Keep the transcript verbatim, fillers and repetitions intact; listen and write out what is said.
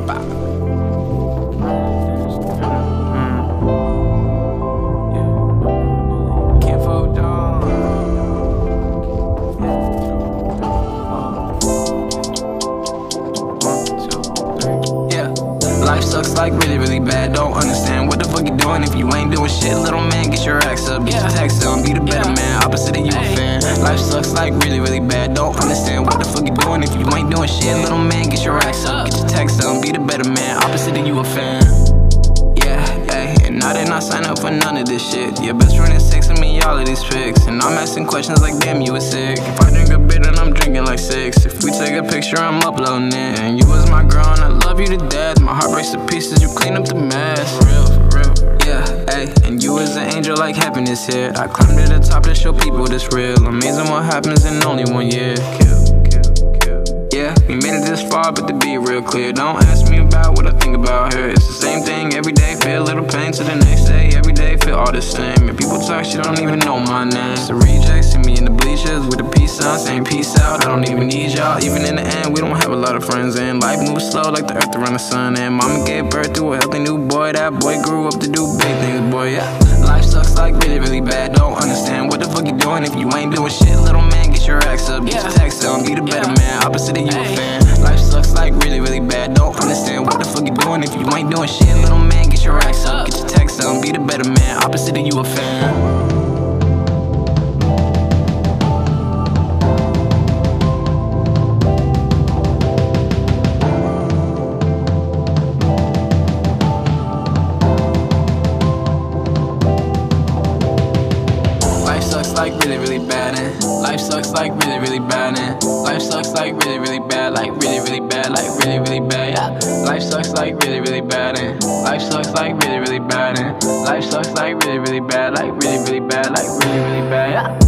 Life sucks like really, really bad. Don't understand what the fuck you doing if you ain't doing shit. Little man, get your axe up, get your text on, be the better man. Opposite of you a fan. Life sucks like really, really bad. Don't understand what the fuck you doing if you ain't doing shit. Little man, get your axe up, get your text on, be the better man. Opposite of you a fan. Yeah, ayy, and I did not sign up for none of this shit. Your best friend is texting me all of these pics, and I'm asking questions like, damn, you was sick. If I drink a bit, then I'm drinking like six. If we take a picture, I'm uploading it. And you was my girl, and I love you to death. My heart breaks to pieces, you clean up the mess. For real, for real, for real. Yeah, ayy, and you was an angel like happiness hit. I climbed to the top to show people this real. Amazing what happens in only one year. Kill, kill, kill. Yeah, we made it this far, but to be real clear, don't ask me about what I think about her. It's the same thing every day, feel a little pain to the next day. Every day, feel all the same. And people talk, shit, don't even know my name. It's the rejects, see me in the bleachers with a peace sign saying peace out. I don't even need y'all. Even in the end, we don't have a lot of friends, and life moves slow like the earth around the sun. And mama gave birth to a healthy new boy. That boy grew up to do big things, boy, yeah. Life sucks like really, really bad. Don't understand what the fuck you doing if you ain't doing shit. Little man, get your axe up, get your text on, be the better man. Opposite of you a fan. Life sucks like really, really bad. Don't understand what the fuck you doing if you ain't doing shit. Little man, get your axe up, get your text on, be the better man. Opposite of you a fan. Life sucks like really, really bad, and life sucks like really, really bad, and life sucks like really, really bad, like really, really bad, like really, really bad, yeah. Life sucks like really, really bad, and life sucks like really, really bad, and life sucks like really, really bad, like really, really bad, like really, really bad, yeah.